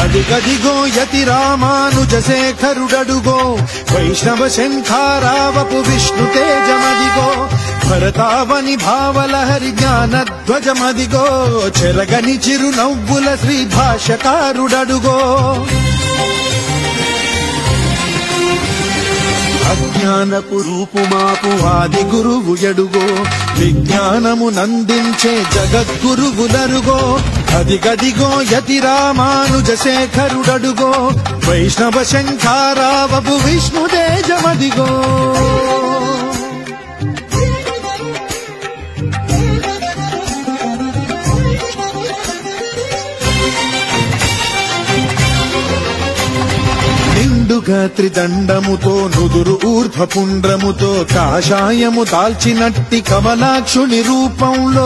అదిగదిగో యతి రామానుజ శేఖరుడడుగో వైష్ణవ శంఖారావపు విష్ణు తేజమదిగో భరతావని భావలహరి జ్ఞానధ్వజమదిగో చెరగని చిరు నవ్వుల శ్రీ భాష్యకారుడడుగో అజ్ఞానపు రూపుమాపు ఆది గురువు ఎడుగో విజ్ఞానము నందించే జగద్గురువులరుగో అదిగదిగో యతి రామానుజ శేఖరుడడుగో వైష్ణవ శంఖారావపు విష్ణు తేజమదిగో నిండుగా త్రిదండముతో నుదురు ఊర్ధ్వపుండ్రముతో కాషాయము దాల్చినట్టి కమలాక్షుని రూపంలో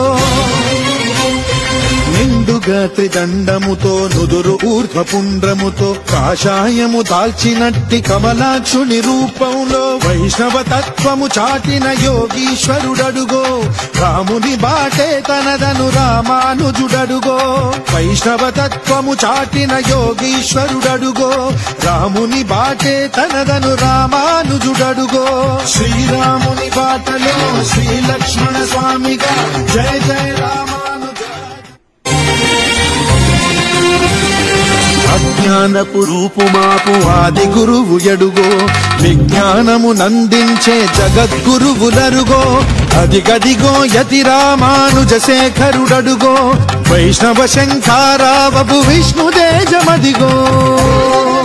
నిండుగా త్రిదండముతో నుదురు ఊర్ధ్వపుండ్రముతో కాషాయము దాల్చినట్టి కమలాక్షుని రూపంలో వైష్ణవ తత్వము చాటిన యోగీశ్వరుడడుగో రాముని బాటే తనదను రామానుజుడడుగో వైష్ణవ తత్వము చాటిన యోగీశ్వరుడడుగో రాముని బాటే తనదను రామానుజుడడుగో శ్రీరాముని బాటలో శ్రీ లక్ష్మణ స్వామిగా జయ జయ రామానుజ అజ్ఞానపు రూపుమాపు ఆది గురువు ఎడుగో విజ్ఞానము నందించే జగద్గురువులరుగో అదిగదిగో యతి రామానుజ శేఖరుడడుగో వైష్ణవ శంఖారావపు విష్ణు తేజమదిగో